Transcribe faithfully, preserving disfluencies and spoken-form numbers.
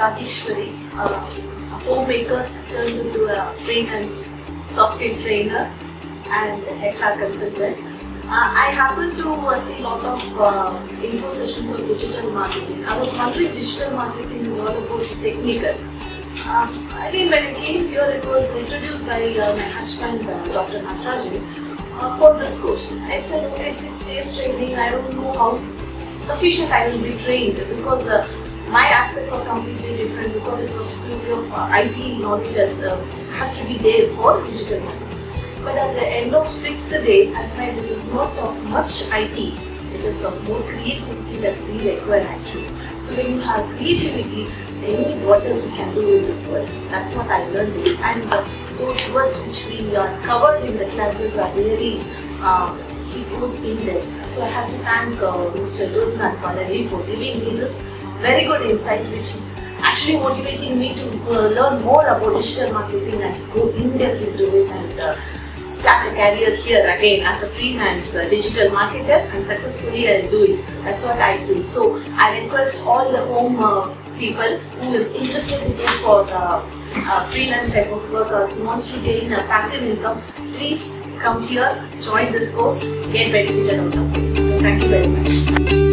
Rajeshwari, uh, a homemaker turned into a freelance Softskill Trainer and H R consultant. Uh, I happen to uh, see a lot of uh, info sessions of digital marketing. I was wondering digital marketing is all about technical. Uh, again, when I came here, it was introduced by uh, my husband, uh, Doctor Rajeshwari, uh, for this course. I said, okay, six days training, I don't know how sufficient I will be trained, because uh, my aspect was completely different, because it was purely of uh, I T knowledge as uh, has to be there for digital marketing. But at the end of sixth day, I find it is not of much I T, it is of more creativity that we require actually. So when you have creativity, any what else we can do in this world. That's what I learned. And uh, those words which we uh, covered in the classes are really, uh, it goes in there. So I have to thank uh, Mister Jodhanath Balaji for giving me this very good insight, which is actually motivating me to uh, learn more about digital marketing and go in depth into it and uh, start a career here again as a freelance uh, digital marketer, and successfully I'll do it. That's what I feel. So I request all the home uh, people who is interested to go for the uh, freelance type of work or who wants to gain a passive income, please come here, join this course, get benefited out of it. So thank you very much.